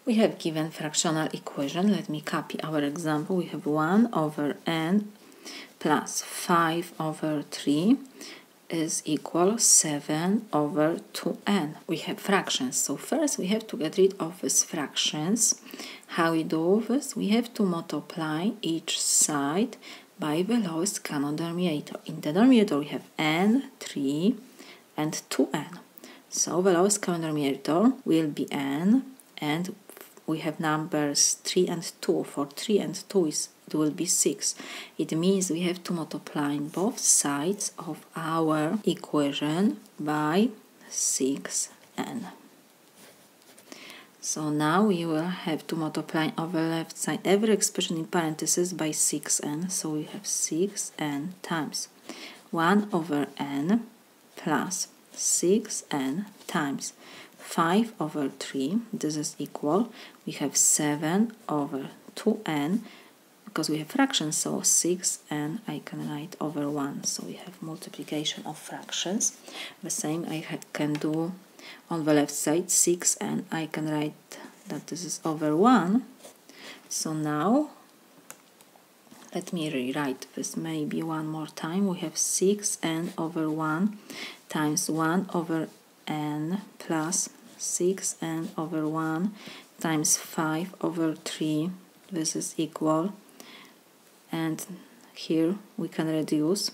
We have given fractional equation. Let me copy our example. We have 1 over n plus 5 over 3 is equal 7 over 2n. We have fractions. So first we have to get rid of these fractions. How we do this? We have to multiply each side by the lowest common denominator. In the denominator we have n, 3 and 2n. So the lowest common denominator will be n, and we have numbers 3 and 2. For 3 and 2 it will be 6. It means we have to multiply both sides of our equation by 6n. So now we will have to multiply on the left side every expression in parentheses by 6n. So we have 6n times 1 over n plus 6n times 5 over 3, this is equal, we have 7 over 2n, because we have fractions, so 6n I can write over 1, so we have multiplication of fractions. The same I can do on the left side, 6n I can write that this is over 1, so now let me rewrite this maybe one more time. We have 6n over 1 times 1 over n plus 6n over 1 times 5 over 3. This is equal, and here we can reduce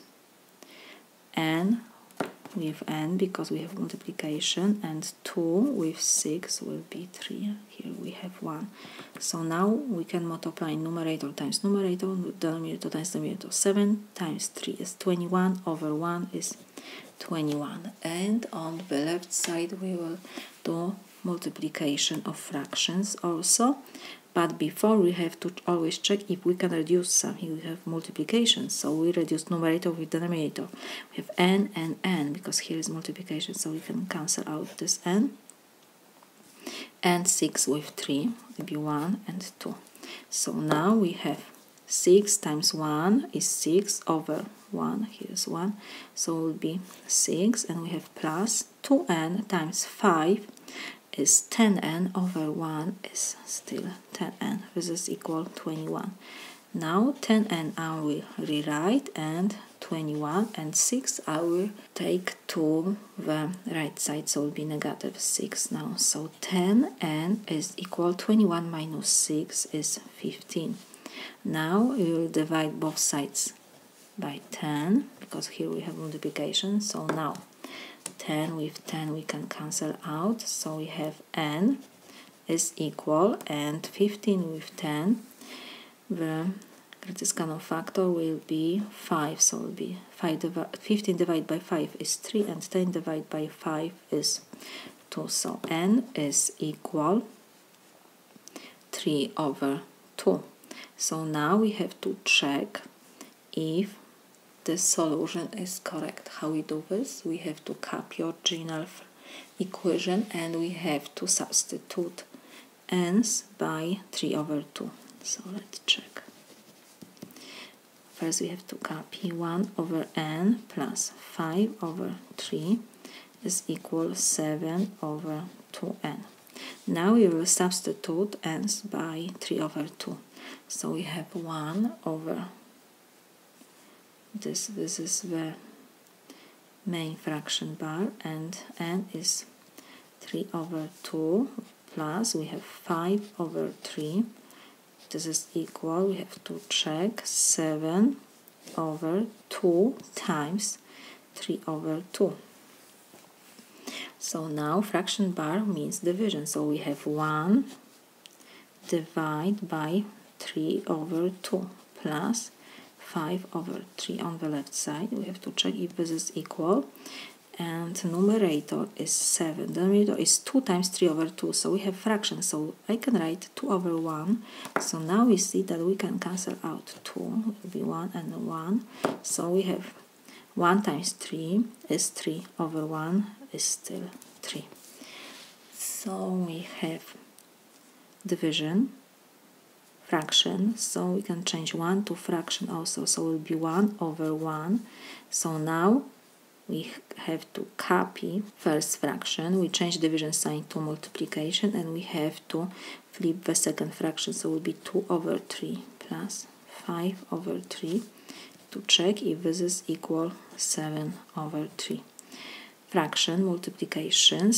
n with n because we have multiplication, and 2 with 6 will be 3. Here we have 1. So now we can multiply numerator times numerator, denominator times denominator. 7 times 3 is 21, over 1 is 21. And on the left side we will do multiplication of fractions also. But before we have to always check if we can reduce something. We have multiplication, so we reduce numerator with denominator. We have n and n because here is multiplication, so we can cancel out this n. And 6 with 3 will be 1 and 2. So now we have 6 times 1 is 6 over 1, here is 1, so it will be 6, and we have plus 2n times 5 is 10n over 1 is still 10n. This is equal 21. Now 10n I will rewrite, and 21 and 6 I will take to the right side, so it will be negative 6 now. So 10n is equal 21 minus 6 is 15. Now we will divide both sides by 10 because here we have multiplication. So now 10 with 10 we can cancel out, so we have n is equal, and 15 with 10, the greatest common factor will be 5, so it will be 15 divided by 5 is 3, and 10 divided by 5 is 2, so n is equal 3 over 2. So now we have to check if the solution is correct. How we do this? We have to copy original equation, and we have to substitute n's by 3 over 2. So let's check. First we have to copy 1 over n plus 5 over 3 is equal 7 over 2n. Now we will substitute n's by 3 over 2. So we have 1 over this is the main fraction bar, and n is 3 over 2 plus we have 5 over 3. This is equal, we have to check, 7 over 2 times 3 over 2. So now fraction bar means division, so we have 1 divided by 3 over 2 plus 5 over 3 on the left side. We have to check if this is equal, and numerator is 7, denominator is 2 times 3 over 2, so we have fraction, so I can write 2 over 1. So now we see that we can cancel out 2, it will be 1 and 1, so we have 1 times 3 is 3 over 1 is still 3. So we have division, fraction, so we can change 1 to fraction also, so it will be 1 over 1. So now we have to copy first fraction. We change division sign to multiplication, and we have to flip the second fraction, so it will be 2 over 3 plus 5 over 3 to check if this is equal 7 over 3. Fractions multiplication,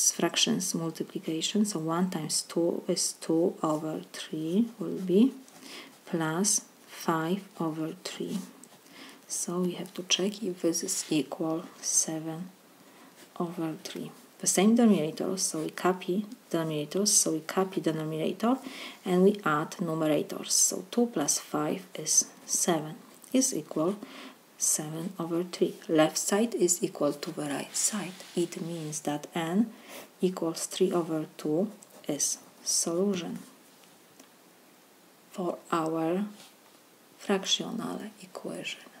so 1 times 2 is 2 over 3 will be plus 5 over 3. So we have to check if this is equal 7 over 3. The same denominator, so we copy denominators, so we copy denominator and we add numerators. So 2 plus 5 is 7, is equal 7 over 3. Left side is equal to the right side. It means that n equals 3 over 2 is solution for our fractional equation.